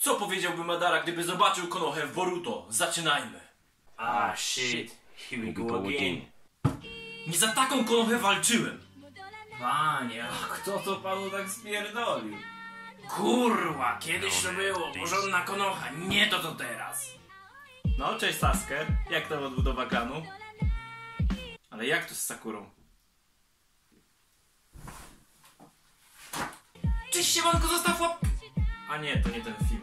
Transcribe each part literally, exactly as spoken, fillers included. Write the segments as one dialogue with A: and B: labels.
A: Co powiedziałby Madara, gdyby zobaczył Konohę w Boruto? Zaczynajmy.
B: Ah shit, here we go again.
A: Nie za taką Konohę walczyłem.
B: Panie, a kto to panu tak spierdolił? Kurwa, kiedyś to było, porządna Konoha, nie to to teraz.
A: No, cześć Sasuke. Jak tam odbudowa klanu? Ale jak to z Sakurą? Cześć siemanko, zostaw łap... A nie, to nie ten film.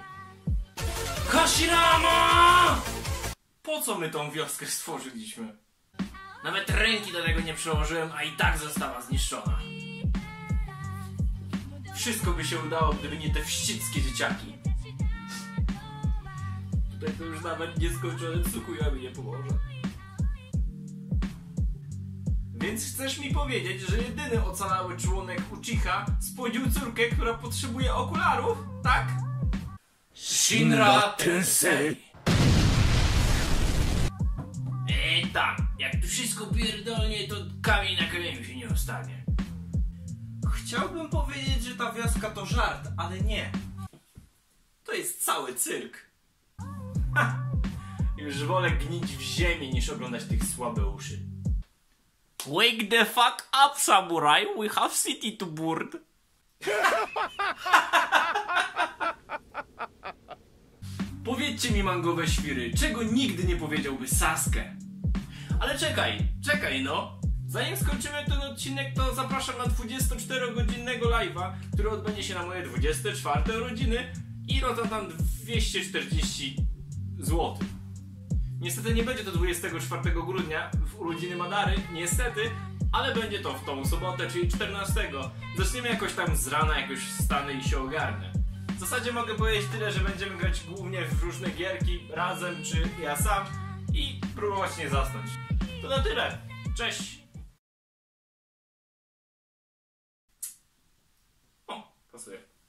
A: Hashirama! Po co my tą wioskę stworzyliśmy?
B: Nawet ręki do tego nie przyłożyłem, a i tak została zniszczona.
A: Wszystko by się udało, gdyby nie te wścibskie dzieciaki. Tutaj to już nawet nieskończone Tsukuyomi mi nie pomoże. Więc chcesz mi powiedzieć, że jedyny ocalały członek Uchiha spłodził córkę, która potrzebuje okularów, tak?
B: Shinra Tensei! Eee tak, jak tu wszystko pierdolnie, to kamień na kamieniu się nie ostanie.
A: Chciałbym powiedzieć, że ta wioska to żart, ale nie. To jest cały cyrk. Ha! Już wolę gnić w ziemi, niż oglądać tych słabe uszy.
B: Wake the fuck up, samurai, we have city to board.
A: Powiedzcie mi, mangowe świry, czego nigdy nie powiedziałby Sasuke? Ale czekaj, czekaj no. Zanim skończymy ten odcinek, to zapraszam na dwudziestoczterogodzinnego live'a, który odbędzie się na moje dwudzieste czwarte urodziny i rozdam tam dwieście czterdzieści złotych. Niestety nie będzie to dwudziestego czwartego grudnia w urodziny Madary, niestety, ale będzie to w tą sobotę, czyli czternastego. Zaczniemy jakoś tam z rana, jakoś wstanę i się ogarnę. W zasadzie mogę powiedzieć tyle, że będziemy grać głównie w różne gierki razem, czy ja sam i próbować nie zasnąć. To na tyle. Cześć! O, pasuje.